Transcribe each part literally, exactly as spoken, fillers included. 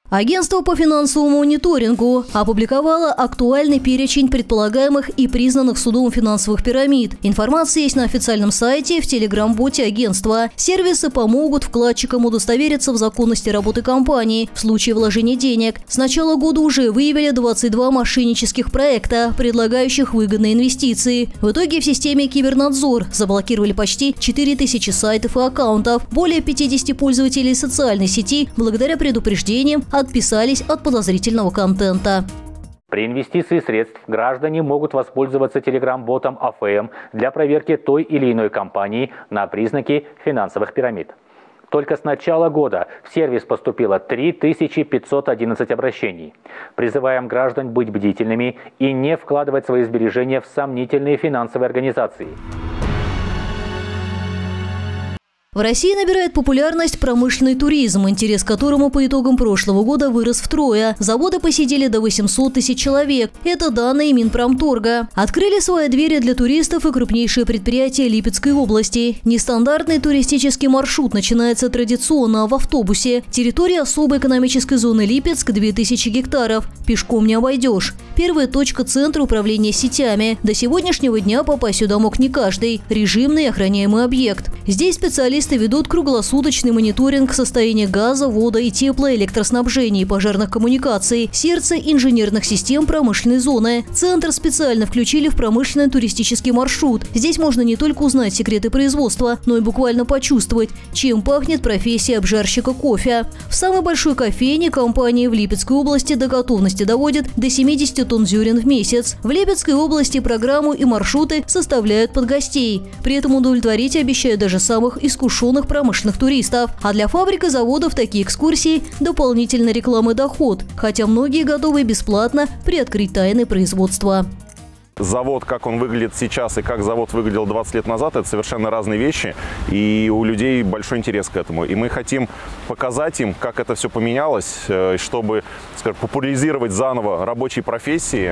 Агентство по финансовому мониторингу опубликовало актуальный перечень предполагаемых и признанных судом финансовых пирамид. Информация есть на официальном сайте, в телеграм-боте агентства. Сервисы помогут вкладчикам удостовериться в законности работы компании в случае вложения денег. С начала года уже выявили двадцать два мошеннических проекта, предлагающих выгодные инвестиции. В итоге в системе Кибернадзор заблокировали почти четыре тысячи сайтов и аккаунтов. Более пятидесяти пользователей социальной сети благодаря предупреждениям отписались от подозрительного контента. При инвестиции средств граждане могут воспользоваться телеграм-ботом АФМ для проверки той или иной компании на признаки финансовых пирамид. Только с начала года в сервис поступило три тысячи пятьсот одиннадцать обращений. Призываем граждан быть бдительными и не вкладывать свои сбережения в сомнительные финансовые организации. В России набирает популярность промышленный туризм, интерес к которому по итогам прошлого года вырос втрое. Заводы посетили до восьмисот тысяч человек. Это данные Минпромторга. Открыли свои двери для туристов и крупнейшие предприятия Липецкой области. Нестандартный туристический маршрут начинается традиционно в автобусе. Территория особой экономической зоны Липецк – две тысячи гектаров. Пешком не обойдешь. Первая точка – центр управления сетями. До сегодняшнего дня попасть сюда мог не каждый. Режимный охраняемый объект. Здесь специалисты ведут круглосуточный мониторинг состояния газа, вода и теплоэлектроснабжения и пожарных коммуникаций, сердце инженерных систем промышленной зоны. Центр специально включили в промышленный туристический маршрут. Здесь можно не только узнать секреты производства, но и буквально почувствовать, чем пахнет профессия обжарщика кофе. В самой большой кофейне компании в Липецкой области до готовности доводят до семидесяти тонн зерен в месяц. В Липецкой области программу и маршруты составляют под гостей. При этом удовлетворить обещают даже самых искушенных промышленных туристов. А для фабрик и заводов такие экскурсии – дополнительная реклама и доход, хотя многие готовы бесплатно приоткрыть тайны производства. Завод, как он выглядит сейчас и как завод выглядел двадцать лет назад, это совершенно разные вещи, и у людей большой интерес к этому. И мы хотим показать им, как это все поменялось, чтобы, скажем, популяризировать заново рабочие профессии.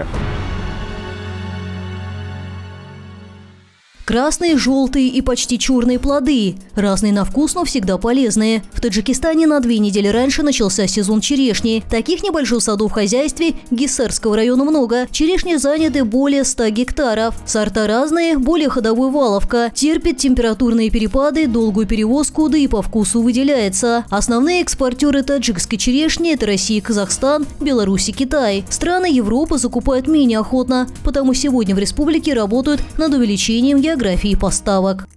Красные, желтые и почти черные плоды. Разные на вкус, но всегда полезные. В Таджикистане на две недели раньше начался сезон черешни. Таких небольших садов в хозяйстве Гисарского района много. Черешни заняты более ста гектаров. Сорта разные, более ходовой валовка. Терпит температурные перепады, долгую перевозку, да и по вкусу выделяется. Основные экспортеры таджикской черешни – это Россия, Казахстан, Беларусь и Китай. Страны Европы закупают менее охотно, потому сегодня в республике работают над увеличением географии. Географии поставок.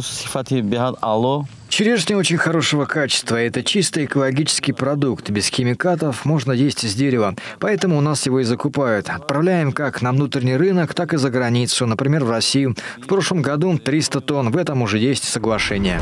Черешня очень хорошего качества. Это чистый экологический продукт. Без химикатов, можно есть с дерева. Поэтому у нас его и закупают. Отправляем как на внутренний рынок, так и за границу. Например, в Россию. В прошлом году триста тонн. В этом уже есть соглашение.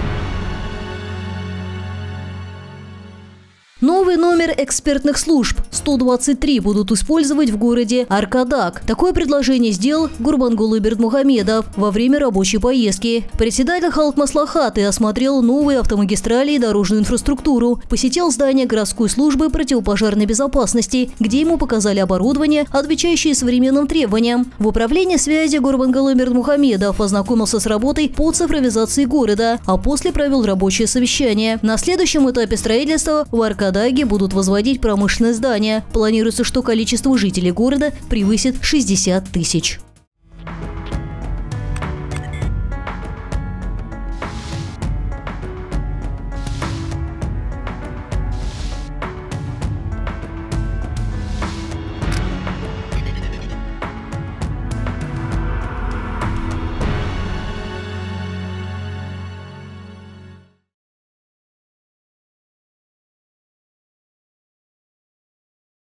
Новый номер экспертных служб сто двадцать три будут использовать в городе Аркадак. Такое предложение сделал Гурбангулы Бердмухамедов во время рабочей поездки. Председатель Халкмаслахаты осмотрел новые автомагистрали и дорожную инфраструктуру. Посетил здание городской службы противопожарной безопасности, где ему показали оборудование, отвечающее современным требованиям. В управлении связи Гурбангулы Бердмухамедов ознакомился с работой по цифровизации города, а после провел рабочее совещание. На следующем этапе строительства в Аркадаке Аркадаге будут возводить промышленные здания. Планируется, что количество жителей города превысит шестьдесят тысяч.